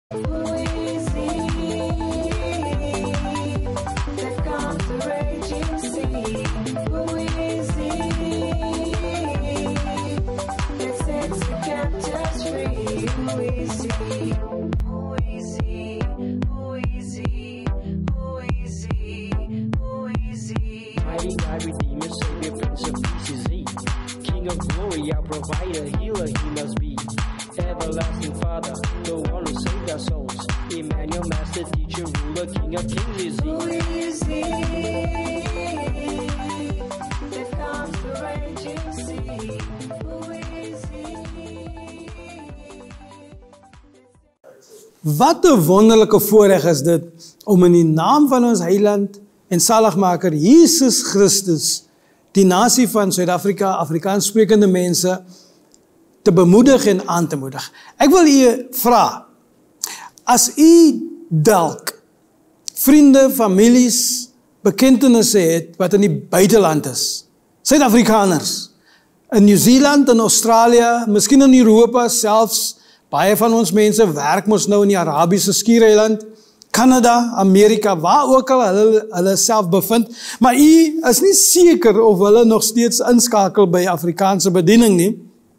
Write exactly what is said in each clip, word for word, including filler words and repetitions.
Wat 'n wonderlike voorreg is dit om in die naam van ons Heiland en Saligmaker Jesus Christus die nasie van Suid-Afrika, Afrikaans sprekende mense te bemoedig en aan te moedig. Ek wil u vra, as u dalk vriende, families, bekendtenisse het wat in die buiteland is, Suid-Afrikaners, in Nieu-Seeland, in Australië, miskien in Europa selfs, baie van ons mense werk mos nou in die Arabiese Skiereiland, Kanada, Amerika, waar ook al hulle, hulle self bevind, maar u is nie seker of hulle nog steeds inskakel by Afrikaanse bediening nie,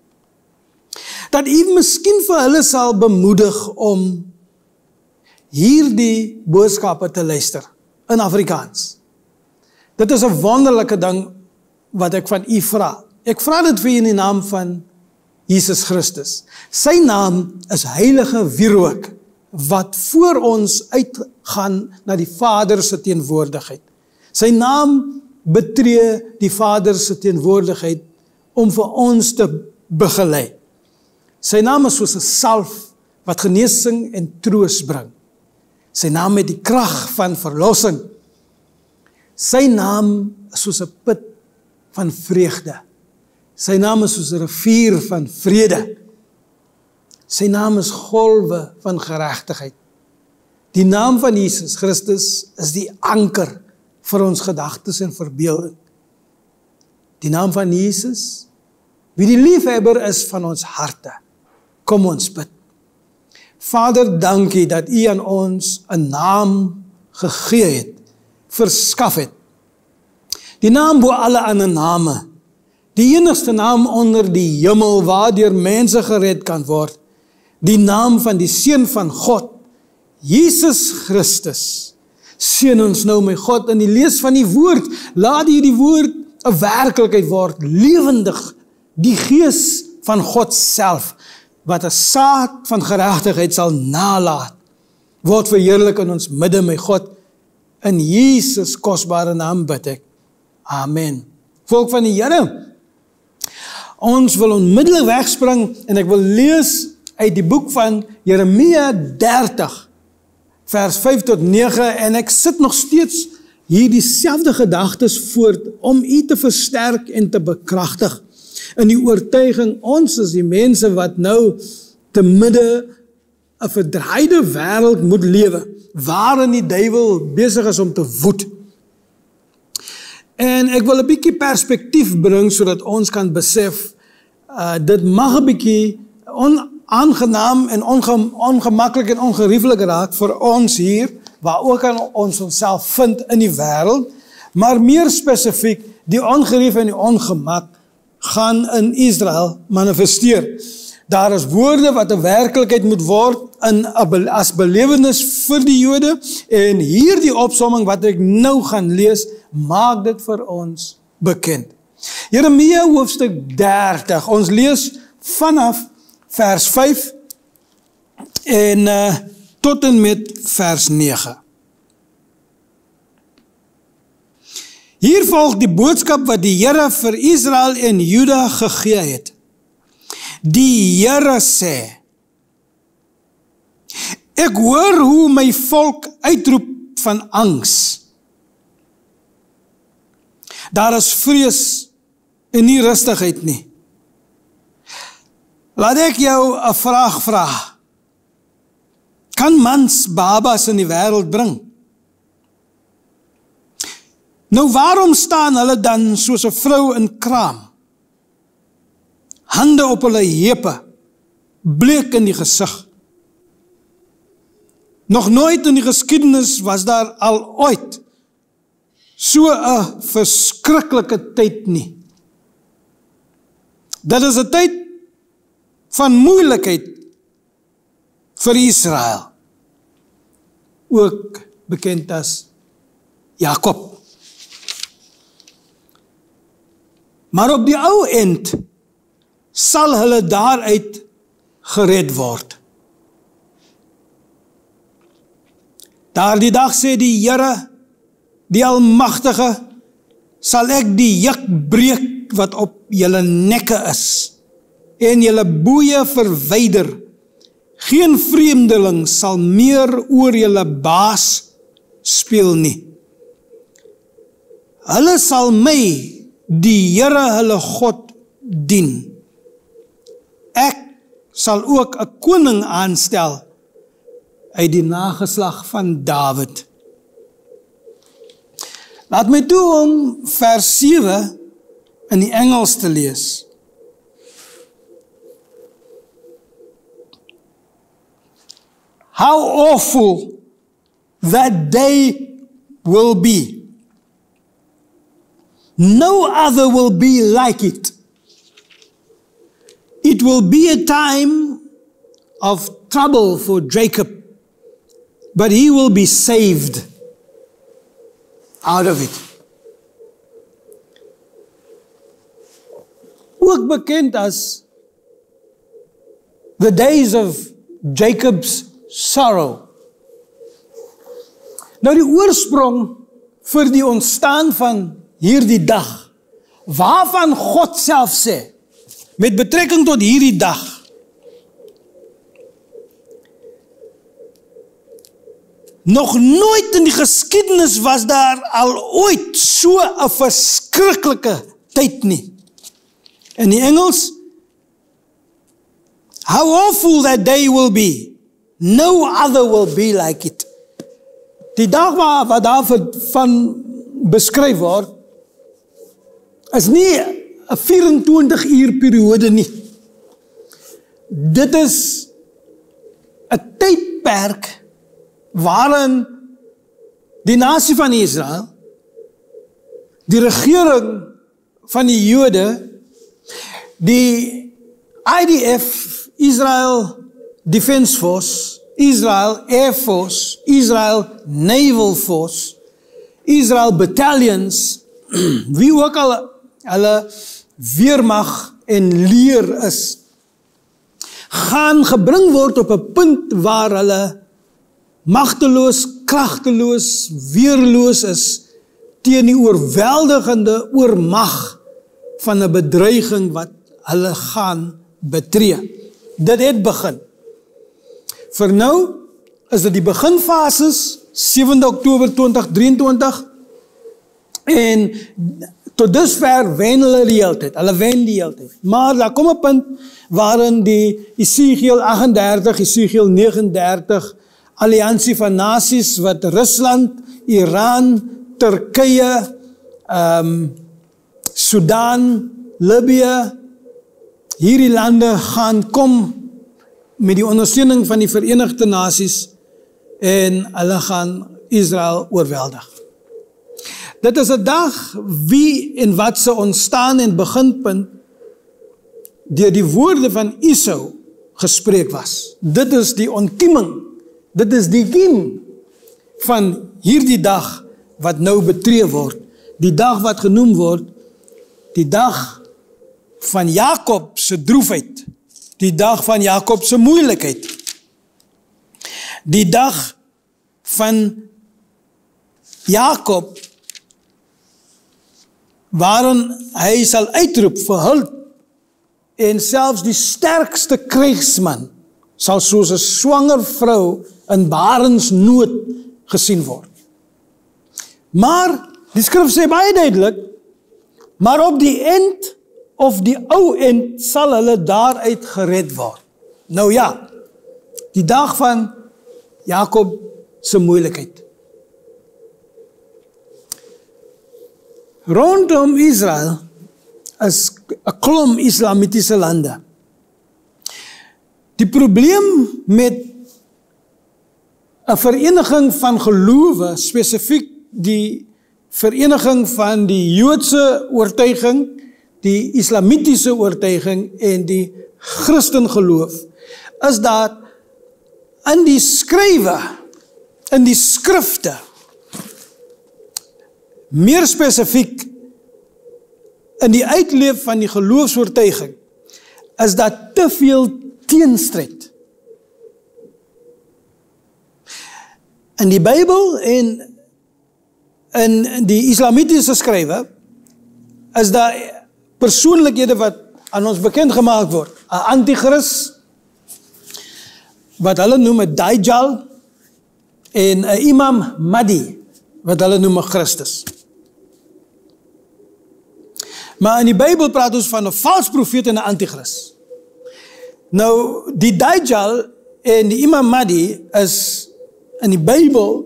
dat u miskien vir hulle sal bemoedig om hierdie boodskappe te luister, in Afrikaans. Dit is 'n wonderlike ding wat ek van u vra. Ek vra dit vir u in die naam van Jesus Christus. Sy naam is Heilige Wierook, wat voor ons uitgaan na die Vader se teenwoordigheid. Sy naam betree die Vader se teenwoordigheid om vir ons te begelei. Sy naam is soos 'n salf wat genesing en troos bring. Sy naam het die krag van verlossing. Sy naam is soos 'n put van vreugde. Sy naam is soos 'n rivier van vrede. Sy naam is golwe van geregtigheid. Die naam van Jesus Christus is die anker vir ons gedagtes en verbeelding. Die naam van Jesus, wie die liefhebber is van ons harte. Kom ons bid. Vader, dankie dat u aan ons 'n naam gegee het, verskaf het. Die naam bo alle ander name. Die enigste naam onder die hemel waardeur mense gered kan word. Die naam van die Seun van God, Jesus Christus. Seën ons nou my God in die lees van die woord. Laat hierdie woord 'n werklikheid word, lewendig. Die Gees van God self, wat 'n saad van geregtigheid sal nalaat, word verheerlik in ons midde, my God. In Jesus kosbare naam bid ek. Amen. Volk van die Here, ons wil onmiddellik wegspring en ek wil lees uit die boek van Jeremia dertig, vers vyf tot nege, en ek sit nog steeds hier dieselfde gedagtes voort om u te versterk en te bekragtig in die oortuiging, ons is die mense wat nou te midde 'n verdraaide wêreld moet lewe, waarin die duiwel besig is om te woed. En ek wil 'n bietjie perspektief bring sodat ons kan besef, uh, dit mag 'n bietjie onaangenaam en onge, ongemaklik en ongerieflik raak vir ons hier, waar ook aan ons onsself vind in die wêreld, maar meer spesifiek, die ongerief en die ongemak gaan in Israel manifesteer. Daar is woorde wat 'n werklikheid moet word in as belewenis vir die Jode, en hierdie opsomming wat ek nou gaan lees, maak dit vir ons bekend. Jeremia hoofstuk dertig, ons lees vanaf vers vyf en uh, tot en met vers nege. Hier volg die boodskap wat die Here vir Israel en Juda gegee het. Die Here sê, ek hoor hoe my volk uitroep van angs. Daar is vrees en nie rustigheid nie. Laat ek jou 'n vraag vra. Kan mans babas in die wêreld bring? Nou waarom staan hulle dan soos 'n vrou in kraam? Hande op hulle heupe, bleek in die gesig. Nog nooit in die geskiedenis was daar al ooit so 'n verskriklike tyd nie. Dit is 'n tyd van moeilikheid vir Israel, ook bekend as Jakob. Maar op die ou end sal hulle daaruit gered word. Daardie dag sê die Here, die Almagtige, sal ek die juk breek wat op julle nekke is en julle boeye verwyder. Geen vreemdeling sal meer oor julle baas speel nie. Hulle sal my, die Here hulle God, dien. Ek sal ook 'n koning aanstel uit die nageslag van Dawid. Laat my toe om vers sewe in die Engels te lees. How awful that day will be. No other will be like it. It will be a time of trouble for Jacob, but he will be saved out of it. Ook bekend as the days of Jacob's sorrow. Nou die oorsprong vir die ontstaan van hierdie dag, waarvan God self sê, met betrekking tot hierdie dag, nog nooit in die geskiedenis was daar al ooit so 'n verskriklike tyd nie. In die Engels, how awful that day will be. No other will be like it. Die dag waar, wat daar van beskryf word, is nie 'n vyf-en-twintig uur periode nie. Dit is 'n tydperk waarin die nasie van Israel, die regering van die Jode, die I D F, Israel Defense Force, Israel Air Force, Israel Naval Force, Israel Battalions, wie ook al hulle weermag en leer is, gaan gebring word op 'n punt waar hulle magteloos, kragteloos, weerloos is teen die oorweldigende oormag van 'n bedreiging wat hulle gaan betree. Dit het begin. Vir nou is dit die beginfases, sewende Oktober twintig drieëntwintig, en tot dusver wen hulle die hele tyd, hulle wen die hele tyd. Maar daar kom 'n punt waarin die Esegiel agt en dertig, Esegiel nege en dertig, alliansie van nasies wat Rusland, Iran, Turkye, um, Sudan, Libië, hierdie lande gaan kom met die ondersteuning van die Verenigde Nasies en hulle gaan Israel oorweldig. Dit is 'n dag wie en wat se ontstaan en beginpunt deur die woorde van Esau gespreek was. Dit is die ontkieming. Dit is die kiem van hierdie dag wat nou betree word. Die dag wat genoem word, die dag van Jakob se droefheid. Die dag van Jakob se moeilikheid. Die dag van Jakob waarin hy sal uitroep vir hulp en selfs die sterkste krygsman sal soos 'n swanger vrou in barensnood gesien word. Maar die skrif sê baie duidelik, maar op die end of die ou end sal hulle daaruit gered word. Nou ja, die dag van Jakob se moeilikheid. Rondom Israel is 'n klomp islamitiese lande. Die probleem met 'n vereniging van gelowe, spesifiek die vereniging van die Joodse oortuiging, die Islamitiese oortuiging en die Christengeloof, is daar in die skrywe, in die skrifte, meer spesifiek in die uitleef van die geloofsoortuiging, is daar te veel teenstryd. In die Bybel en in die Islamitiese skrywe, is daar persoonlikhede wat aan ons bekend gemaak word. 'n Antichrist, wat hulle noem 'n Dajjal, en 'n Imam Mahdi, wat hulle noem 'n Christus. Maar in die Bybel praat ons van 'n vals profeet en 'n Antichrist. Nou, die Dajjal en die Imam Mahdi is in die Bybel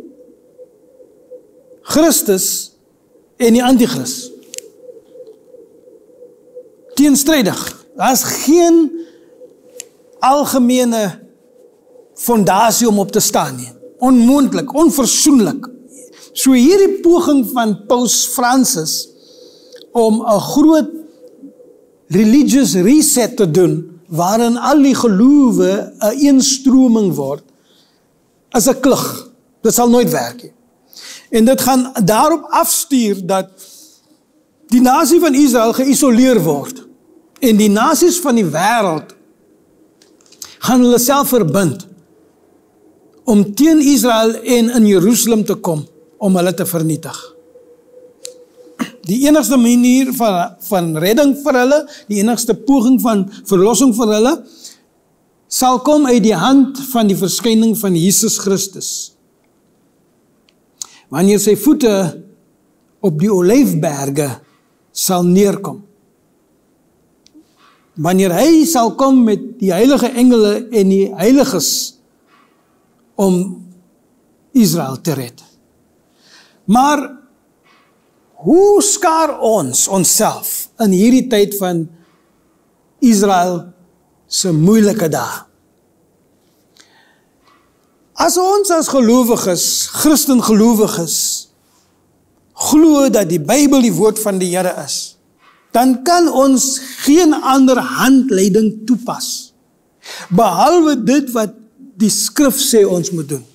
Christus en die Antichrist. Teenstrydig. Daar is geen algemene fondasie om op te staan nie. Onmoontlik, onverzoenlik. So hierdie poging van Paus Francis om 'n groot religious reset te doen, waarin al die gelowe 'n eenstroming word, is 'n klug. Dit sal nooit werk nie. En dit gaan daarop afstuur dat die nasie van Israel geïsoleer word. En die nasies van die wêreld gaan hulle self verbind om teen Israel en in Jerusalem te kom, om hulle te vernietig. Die enigste manier van, van redding vir hulle, die enigste poging van verlossing vir hulle, sal kom uit die hand van die verskyning van Jesus Christus. Wanneer sy voete op die olyfberge sal neerkom. Wanneer hy sal kom met die heilige engele en die heiliges om Israel te red. Maar hoe skaar ons onsself in hierdie tyd van Israel se moeilike dae? As ons as gelowiges, Christen gelowiges, glo dat die Bybel die woord van die Here is, dan kan ons geen ander handleiding toepas, behalwe dit wat die skrif sê ons moet doen.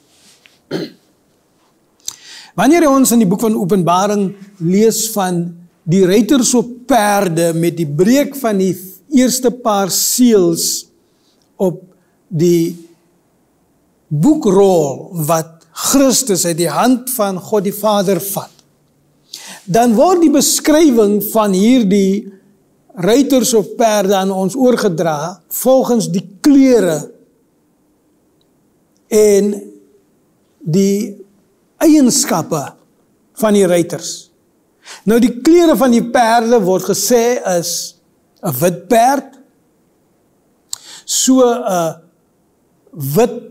Wanneer ons in die boek van Openbaring lees van die ruiters op perde met die breek van die eerste paar seels op die boekrol wat Christus uit die hand van God die Vader vat, dan word die beskrywing van hierdie ruiters op perde aan ons oorgedra volgens die kleure en die eienskappe van die ruiters. Nou die kleure van die perde word gesê is 'n wit perd, so 'n wit,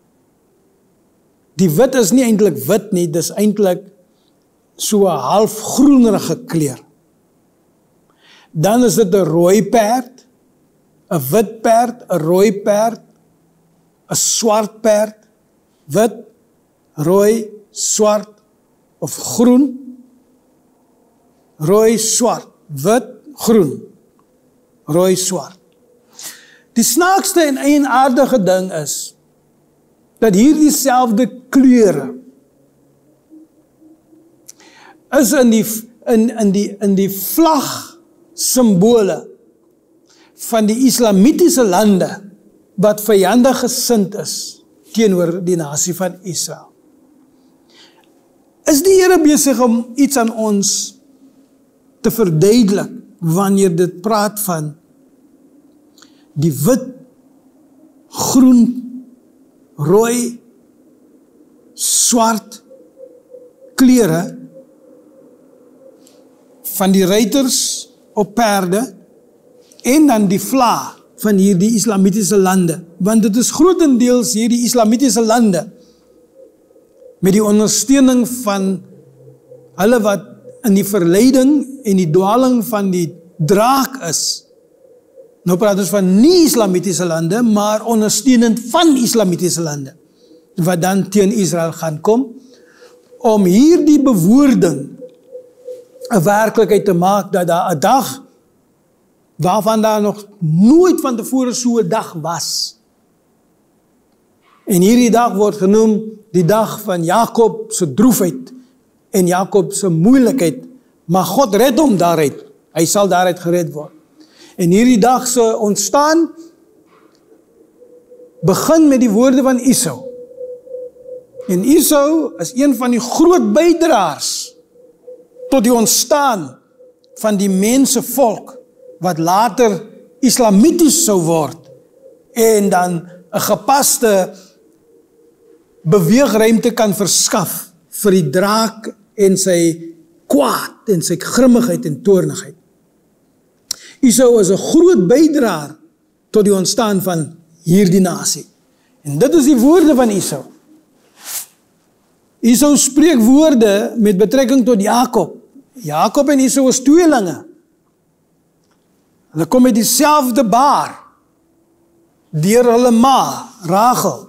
die wit is nie eintlik wit nie, dis eintlik so 'n half groenerige kleur. Dan is dit 'n rooi perd, 'n wit perd, 'n rooi perd, 'n swart perd, wit, rooi, swart of groen, rooi, swart, wit, groen, rooi, swart. Die snaakste en eienaardige ding is dat hier dieselfde kleure is in die in in die in die vlag simbole van die islamitiese lande wat vyandig gesind is teenoor die nasie van Israel. Is die Here besig om iets aan ons te verduidelik wanneer dit praat van die wit, groen, rooi, swart kleure van die ruiters op perde en dan die vla van hierdie islamitiese lande, want dit is grotendeels hierdie islamitiese lande met die ondersteuning van hulle wat in die verleiding en die dwaling van die draak is. Nou praat ons van nie islamitiese lande, maar ondersteunend van islamitiese lande. wat dan teen Israel gaan kom, om hierdie bewoording 'n werklikheid te maak, dat daar 'n dag, waarvan daar nog nooit van tevore so 'n dag was. En hierdie dag word genoem die dag van Jakob se droefheid en Jakob se moeilikheid, maar God red hom daaruit. Hy sal daaruit gered word. En hierdie dag se ontstaan begin met die woorde van Esau. En Esau is een van die groot bydraers tot die ontstaan van die mensevolk wat later islamities sou word en dan 'n gepaste beweegruimte kan verskaf vir die draak en sy kwaad en sy grimmigheid en toornigheid. Esau is 'n groot bydraer tot die ontstaan van hierdie nasie. En dit is die woorde van Esau. Esau spreek woorde met betrekking tot Jakob. Jakob en Esau is tweelinge. Hulle kom met dieselfde baar deur hulle ma, Rachel.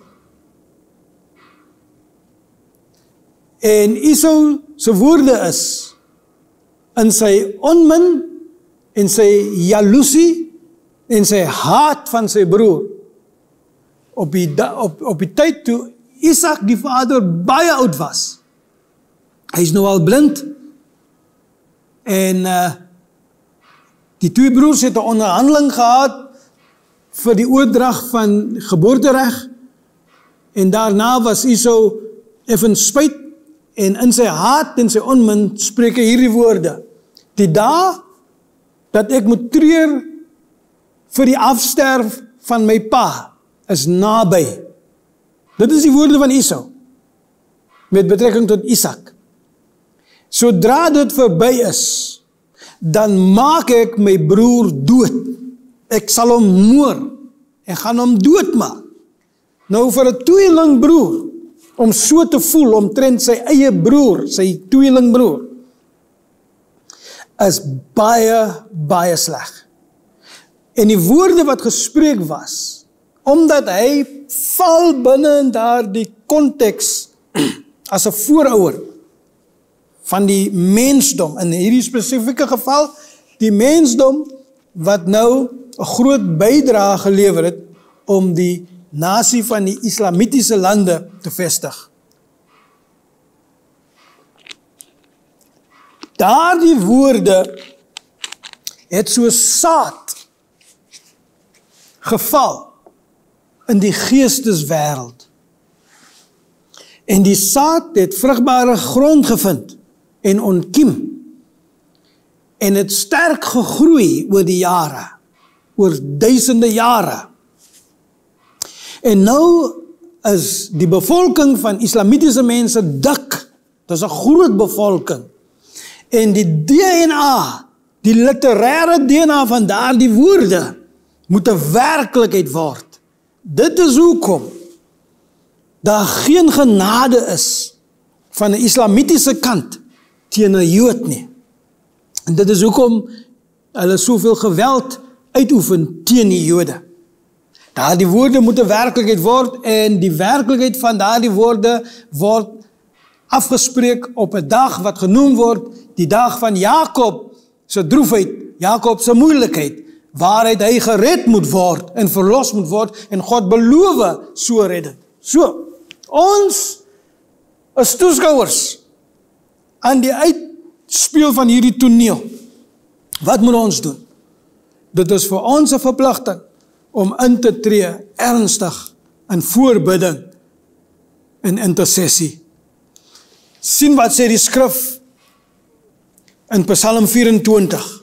En Esau se woorde is in sy onmin en sy jaloesie en sy haat van sy broer. Op die, op, op die tyd toe Isak die vader baie oud was. Hy is nou al blind. En uh, die twee broers het 'n onderhandeling gehad vir die oordrag van geboortereg. En daarna was Esau effens spyt. En in sy haat en sy onmin spreek hy hierdie woorde. Die dag dat ek moet treur vir die afsterf van my pa is naby. Dit is die woorde van Esau met betrekking tot Isak. Sodra dit verby is, dan maak ek my broer dood. Ek sal hom moor. Ek gaan hom doodmaak. Nou vir 'n tweeling broer om so te voel omtrent sy eie broer, sy tweelingbroer, is baie, baie sleg. En die woorde wat gespreek was, omdat hy val binne in daardie konteks as 'n voorouder van die mensdom, in hierdie spesifieke geval, die mensdom wat nou 'n groot bydrae gelewer het om die nasie van die islamitiese lande te vestig. Daardie woorde het so saad geval in die geesteswêreld. En die saad het vrugbare grond gevind en ontkiem. En het sterk gegroei oor die jare, oor duisende jare. En nou is die bevolking van islamitiese mense dik. Dit is 'n groot bevolking. En die D N A, die literêre D N A van daardie woorde, moet 'n werklikheid word. Dit is hoekom daar geen genade is van 'n islamitiese kant teen 'n Jood nie. En dit is hoekom hulle soveel geweld uitoefen teen die Jode. Daardie woorde moet 'n werklikheid word en die werklikheid van daardie woorde word afgespreek op 'n dag wat genoem word die dag van Jakob se droefheid, Jakob se moeilikheid, waaruit hy gered moet word en verlos moet word en God beloof so red dit. So, ons as toeskouers aan die uitspeel van hierdie toneel, wat moet ons doen? Dit is vir ons 'n verpligting om in te tree ernstig in voorbidding en intersessie. Sien wat sê die skrif in Psalm vyf-en-twintig.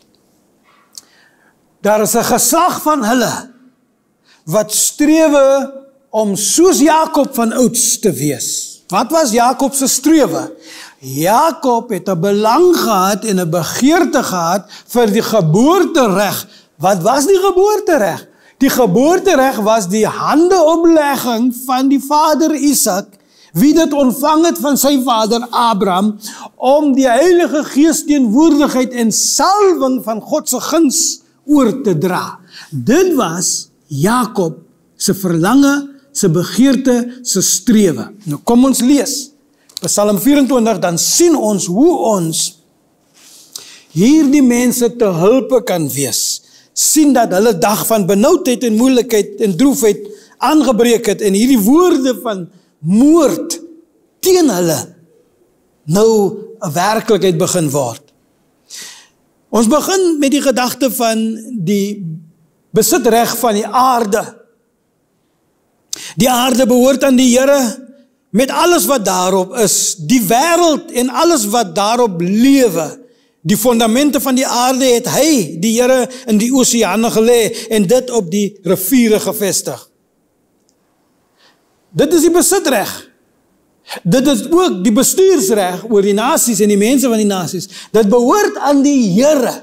Daar is 'n geslag van hulle wat strewe om soos Jakob van ouds te wees. Wat was Jakob se strewe? Jakob het 'n belang gehad en 'n begeerte gehad vir die geboortereg. Wat was die geboortereg? Die geboortereg was die handeoplegging van die vader Isak, wie dit ontvang het van sy vader Abraham, om die Heilige Gees teenwoordigheid en salwing van God se guns oor te dra. Dit was Jakob se verlange, se begeerte, se strewe. Nou kom ons lees. Psalm vyf-en-twintig, dan sien ons hoe ons hierdie mense te hulpe kan wees. Sien dat hulle dag van benoudheid en moeilikheid en droefheid aangebreek het en hierdie woorde van moord teen hulle nou 'n werklikheid begin word. Ons begin met die gedagte van die besitreg van die aarde. Die aarde behoort aan die Here met alles wat daarop is, die wêreld en alles wat daarop lewe. Die fondamente van die aarde het hy, die Here, in die oseane gelê en dit op die riviere gevestig. Dit is die besitreg. Dit is ook die bestuursreg oor die nasies en die mense van die nasies. Dit behoort aan die Here.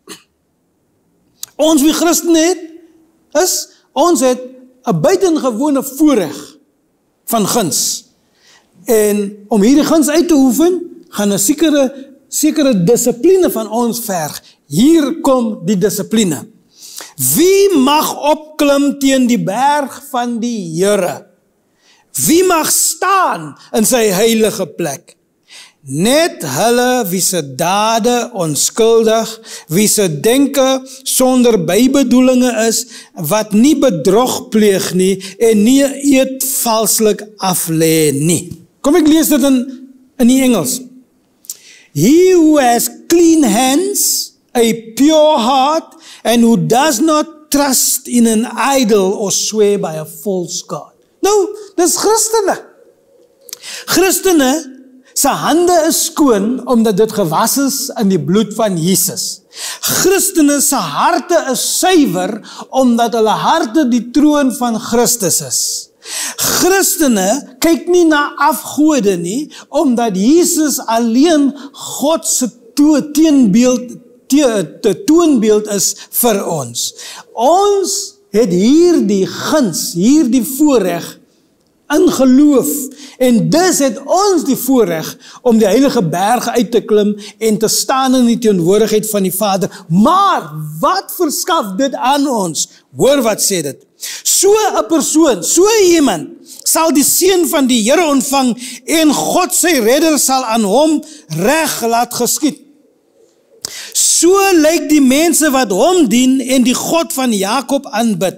Ons wie Christene het, is, ons het 'n buitengewone voorreg van guns. En om hierdie guns uit te oefen, gaan 'n sekere sekere dissipline van ons verg. Hier kom die dissipline. Wie mag opklim teen die berg van die Here? Wie mag staan in sy heilige plek? Net hulle wie se dade onskuldig, wie se denke sonder bybedoelinge is, wat nie bedrog pleeg nie en nie eet valslik aflê nie. Kom ek lees dit in, in die Engels. He who has clean hands, a pure heart, and who does not trust in an idol or swear by a false God. Nou, dis Christene. Christene se hande is skoon omdat dit gewas is in die bloed van Jesus. Christene se harte is suiwer omdat hulle harte die troon van Christus is. Christene kyk nie na afgode nie, omdat Jesus alleen God se teenbeeld, te toonbeeld is vir ons. Ons het hierdie guns, hierdie voorreg in geloof, en dus het ons die voorreg om die heilige berge uit te klim en te staan in die teenwoordigheid van die Vader. Maar wat verskaf dit aan ons? Hoor wat sê dit. So 'n persoon, so iemand, sal die seën van die Here ontvang en God sy redder sal aan hom reg laat geskied. So lyk die mense wat hom dien en die God van Jakob aanbid.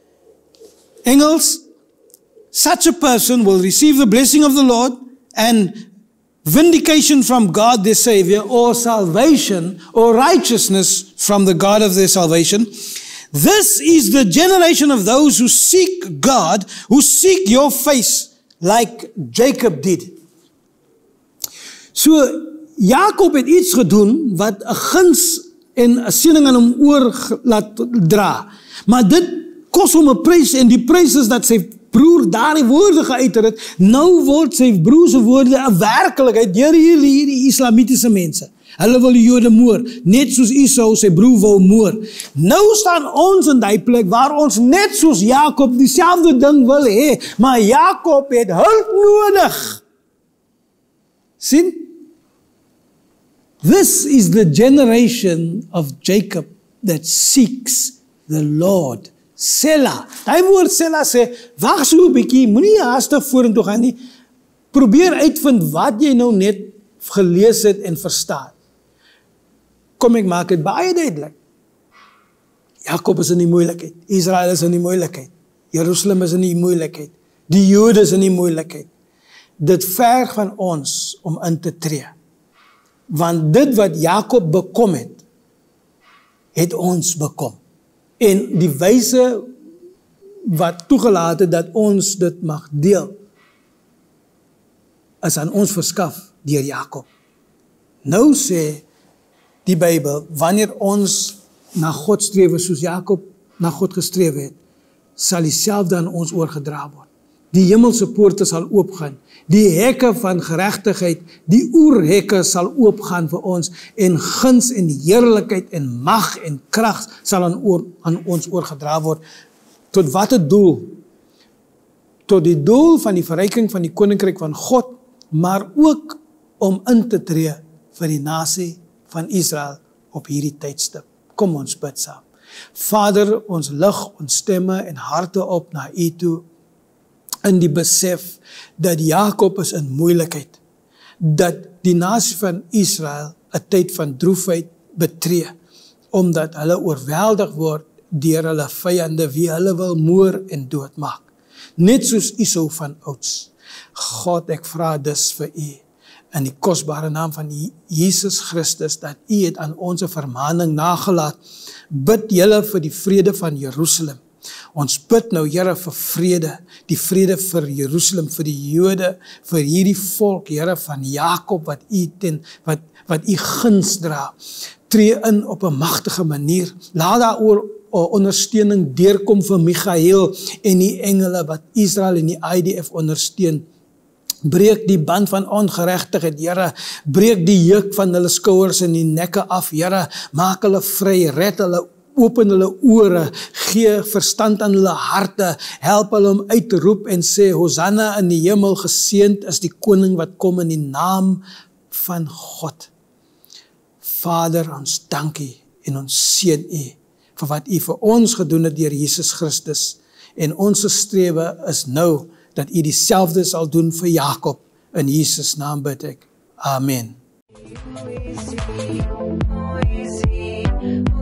Engels, such a person will receive the blessing of the Lord and vindication from God their Savior, or salvation or righteousness from the God of their salvation. This is the generation of those who seek God, who seek your face, like Jacob did. So, Jakob het iets gedoen wat 'n guns en 'n seëning aan hom oor laat dra. Maar dit kos hom 'n prys, en die prys is dat sy broer daardie woorde geuiter het. Nou word sy broer se woorde 'n werklikheid deur hierdie, hierdie islamitiese mense. Hulle wil die Jode moor, net soos Esau sy broer wou moor. Nou staan ons in die plek waar ons net soos Jakob dieselfde ding wil hê, maar Jakob het hulp nodig. Sien? This is the generation of Jacob that seeks the Lord. Selah. Daai woord Selah sê, wag so 'n bietjie, moenie haastig vorentoe gaan nie. Probeer uitvind wat jy nou net gelees het en verstaan. Kom ek maak dit baie duidelik. Jakob is in die moeilikheid. Israel is in die moeilikheid. Jerusalem is in die moeilikheid. Die Jode is in die moeilikheid. Dit verg van ons om in te tree. Want dit wat Jakob bekom het, het ons bekom. En die wyse wat toegelaat het dat ons dit mag deel, is aan ons verskaf deur Jakob. Nou sê die Bybel, wanneer ons na God streef soos Jakob na God gestreef het, sal dieselfde aan ons oorgedra word. Die hemelse poorte sal oopgaan. Die hekke van geregtigheid, die oerhekke sal oopgaan vir ons, en guns en heerlikheid en mag en krag sal aan, oor, aan ons oorgedra word. Tot watter doel? Tot die doel van die verryking van die koninkryk van God, maar ook om in te tree vir die nasie van Israel op hierdie tydstip. Kom ons bid saam. Vader, ons lig ons stemme en harte op na U toe. in die besef dat Jakob is in moeilikheid, dat die nasie van Israel 'n tyd van droefheid betree, omdat hulle oorweldig word deur hulle vyande wie hulle wil moor en doodmaak. Net soos Esau van ouds. God, ek vra dus vir u, in die kosbare naam van Jesus Christus, dat u het aan ons vermaning nagelaat. Bid julle vir die vrede van Jerusalem. Ons bid nou, Here, vir vrede, die vrede vir Jerusalem, vir die Jode, vir hierdie volk, Here, van Jakob, wat u ten, wat, wat u guns dra. Tree in op 'n magtige manier. Laat daar oor ondersteuning deurkom vir Michael en die engele wat Israel en die I D F ondersteun. Breek die band van ongeregtigheid, Here. Breek die juk van hulle skouers en die nekke af, Here. Maak hulle vry, red hulle, open hulle ore, gee verstand aan hulle harte, help hulle om uit te roep en sê, Hosanna in die hemel, geseënd is die koning wat kom in die naam van God. Vader, ons dankie en ons seën u vir wat u vir ons gedoen het deur Jesus Christus. En ons strewe is nou dat u dieselfde sal doen vir Jakob. In Jesus naam bid ek. Amen.